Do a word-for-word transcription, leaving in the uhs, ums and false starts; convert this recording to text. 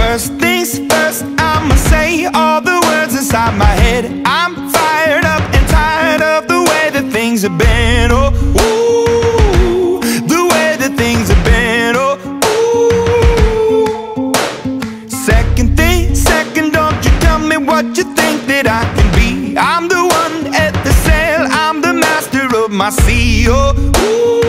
First things first, I'ma say all the words inside my head. I'm fired up and tired of the way that things have been. Oh, ooh, the way that things have been. Oh, ooh. Second thing, second, don't you tell me what you think that I can be. I'm the one at the sail, I'm the master of my sea. Oh, ooh.